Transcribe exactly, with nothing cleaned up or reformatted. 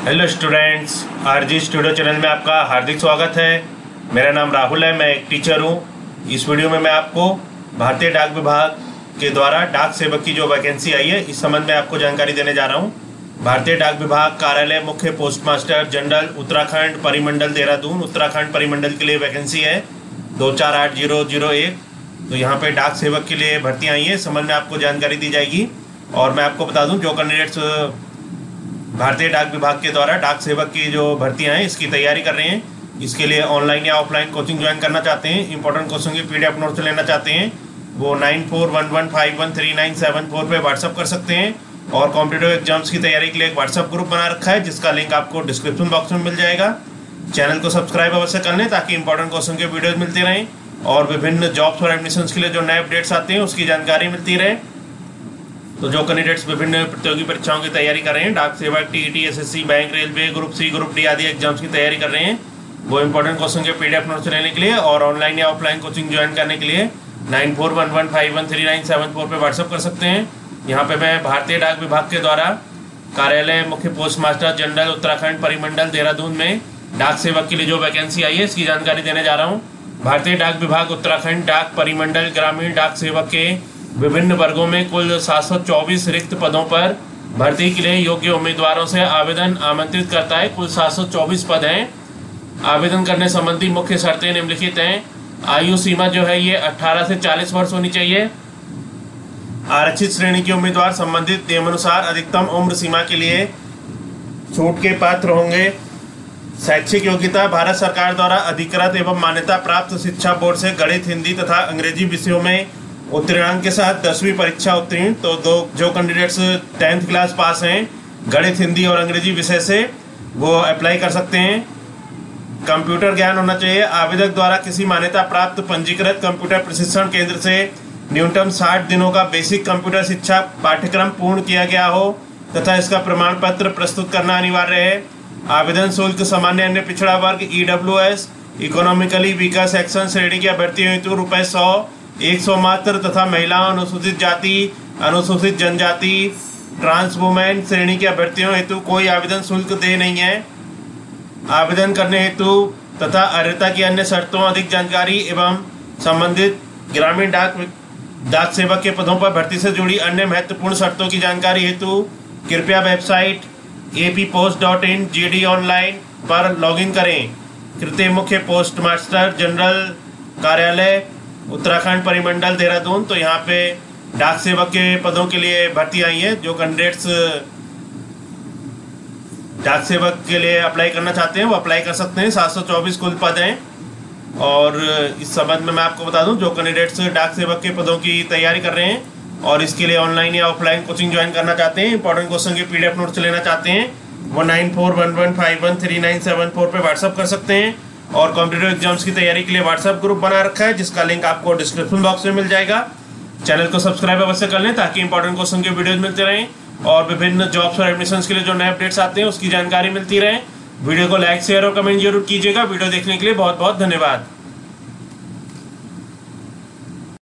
Hello students, RG studio channel में आपका हार्दिक स्वागत है। मेरा नाम राहुल है, मैं एक टीचर हूँ। इस वीडियो में मैं आपको भारतीय डाक विभाग के द्वारा डाक सेवक की जो वैकेंसी आई है इस संबंध में आपको जानकारी देने जा रहा हूँ। भारतीय डाक विभाग कार्यालय मुख्य पोस्ट मास्टर जनरल उत्तराखंड परिमंडल देहरादून, उत्तराखंड परिमंडल के लिए वैकेंसी है दो चार आठ जीरो जीरो एक। तो यहाँ पे डाक सेवक के लिए भर्तियाँ आई है, इस संबंध में आपको जानकारी दी जाएगी। और मैं आपको बता दूँ, जो कैंडिडेट्स भारतीय डाक विभाग के द्वारा डाक सेवक की जो भर्तियां हैं इसकी तैयारी कर रहे हैं, इसके लिए ऑनलाइन या ऑफलाइन कोचिंग ज्वाइन करना चाहते हैं, इंपॉर्टेंट क्वेश्चन की पीडीएफ नोट्स लेना चाहते हैं, वो nine four one one five one three nine seven four पे व्हाट्सअप कर सकते हैं। और कॉम्पिटिटिव एग्जाम्स की तैयारी के लिए एक व्हाट्सअप ग्रुप बना रखा है जिसका लिंक आपको डिस्क्रिप्शन बॉक्स में मिल जाएगा। चैनल को सब्सक्राइब अवश्य कर लें ताकि इंपॉर्टेंट क्वेश्चन के वीडियोज मिलते रहें और विभिन्न जॉब्स और एडमिशन्स के लिए जो नए अपडेट्स आते हैं उसकी जानकारी मिलती रहे। तो जो कैंडिडेट्स विभिन्न प्रतियोगी परीक्षाओं की तैयारी कर रहे हैं, डाक सेवक, TET, SSC, bank, railway, group C, group D आदि एग्जाम्स की तैयारी कर रहे हैं, वो इंपॉर्टेंट क्वेश्चन के पीडीएफ नोट्स लेने के लिए और ऑनलाइन या ऑफलाइन कोचिंग ज्वाइन करने के लिए nine four one one five one three nine seven four पर व्हाट्सअप कर सकते हैं। यहाँ पे मैं भारतीय डाक विभाग के द्वारा कार्यालय मुख्य पोस्ट मास्टर जनरल उत्तराखंड परिमंडल देहरादून में डाक सेवक के लिए जो वैकेंसी आई है इसकी जानकारी देने जा रहा हूँ। भारतीय डाक विभाग उत्तराखंड डाक परिमंडल ग्रामीण डाक सेवक के विभिन्न वर्गों में कुल सात सौ चौबीस रिक्त पदों पर भर्ती के लिए योग्य उम्मीदवारों से आवेदन आमंत्रित करता है। कुल सात सौ चौबीस पद हैं। आवेदन करने संबंधी मुख्य शर्तें निम्नलिखित हैं। आयु सीमा जो है ये अठारह से चालीस वर्ष होनी चाहिए। आरक्षित श्रेणी के उम्मीदवार संबंधित नियमानुसार अधिकतम उम्र सीमा के लिए छूट के पात्र होंगे। शैक्षिक योग्यता भारत सरकार द्वारा अधिकृत एवं मान्यता प्राप्त शिक्षा बोर्ड से गणित, हिंदी तथा अंग्रेजी विषयों में उत्तीर्णांक के साथ दसवीं परीक्षा उत्तीर्ण। तो दो जो कैंडिडेट्स टेंथ क्लास पास हैं गणित, हिंदी और अंग्रेजी विषय से, वो अप्लाई कर सकते हैं। कंप्यूटर ज्ञान होना चाहिए। आवेदक द्वारा किसी मान्यता प्राप्त पंजीकृत कंप्यूटर प्रशिक्षण केंद्र से न्यूनतम साठ दिनों का बेसिक कंप्यूटर शिक्षा पाठ्यक्रम पूर्ण किया गया हो तथा इसका प्रमाण पत्र प्रस्तुत करना अनिवार्य है। आवेदन शुल्क सामान्य अन्य पिछड़ा वर्ग, EWS, economically weaker section श्रेणी की अभ्यर्थियों हेतु रुपये सौ एक सौ मात्र तथा महिलाओं, अनुसूचित जाति, अनुसूचित जनजाति, ट्रांस वुमेन श्रेणी के अभ्यर्थियों हेतु कोई आवेदन शुल्क दे नहीं है। आवेदन करने हेतु तथा अर्हता की अन्य शर्तों अधिक जानकारी एवं संबंधित ग्रामीण डाक डाक सेवक के पदों पर भर्ती से जुड़ी अन्य महत्वपूर्ण शर्तों की जानकारी हेतु कृपया website A P post dot in G D online पर लॉगिन करें। कृत्य मुख्य पोस्ट मास्टर जनरल कार्यालय उत्तराखंड परिमंडल देहरादून। तो यहाँ पे डाक सेवक के पदों के लिए भर्ती आई है। जो कैंडिडेट्स डाक सेवक के लिए अप्लाई करना चाहते हैं वो अप्लाई कर सकते हैं। सात सौ चौबीस कुल पद हैं। और इस संबंध में मैं आपको बता दूं, जो कैंडिडेट्स डाक सेवक के पदों की तैयारी कर रहे हैं और इसके लिए ऑनलाइन या ऑफलाइन कोचिंग ज्वाइन करना चाहते हैं, इंपॉर्टेंट क्वेश्चन के पीडीएफ नोट्स लेना चाहते हैं, वो nine four one one five one three nine seven four पर व्हाट्सअप कर सकते हैं। और कॉम्पिटिटिव एग्जाम्स की तैयारी के लिए व्हाट्सएप ग्रुप बना रखा है जिसका लिंक आपको डिस्क्रिप्शन बॉक्स में मिल जाएगा। चैनल को सब्सक्राइब अवश्य कर लें ताकि इंपॉर्टेंट क्वेश्चन के वीडियोज मिलते रहें और विभिन्न जॉब्स और एडमिशन्स के लिए जो नए अपडेट्स आते हैं उसकी जानकारी मिलती रहे। वीडियो को लाइक, शेयर और कमेंट जरूर कीजिएगा। वीडियो देखने के लिए बहुत बहुत धन्यवाद।